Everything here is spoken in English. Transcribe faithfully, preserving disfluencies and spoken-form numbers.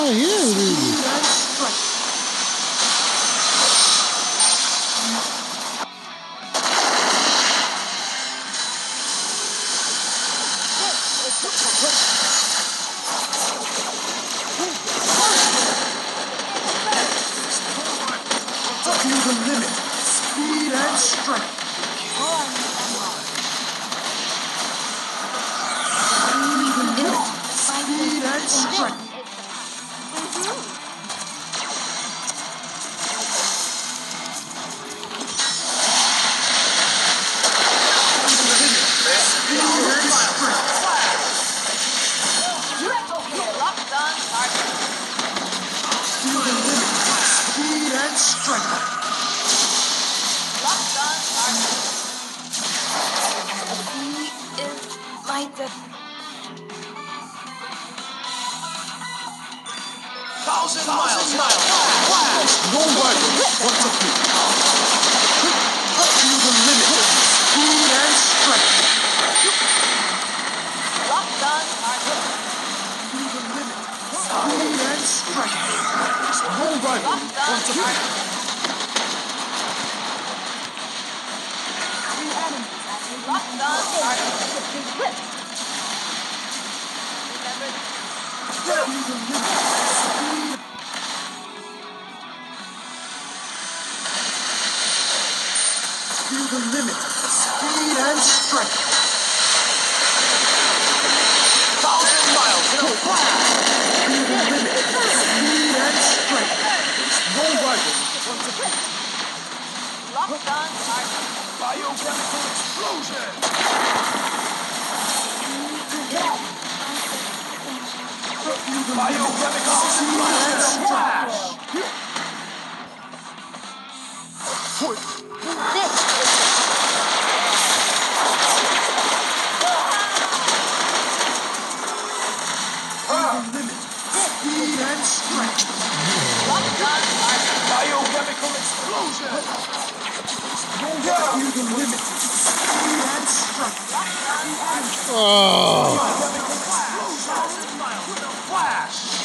not here, really. To the limit. Speed and strength. Speed and strength. Speed and strength. He is my def- Thousand miles an hour. Flash. No rival wants to beat. Up to the limit. Speed and strength. locked on target. To the limit. Speed and strength. No rival wants to beat. Locked on target. Remember To the limit. Speed. To the limit. Speed and strength. Thousand miles in a flash. To the limit. Speed and strength. No rival wants to beat. locked on target. Biochemical explosion. Biochemical explosion. Flash. Limit. Speed and strength. Locked on target. Biochemical explosion. To the limit. Speed and strength. Oh. Biochemical explosion. Flash.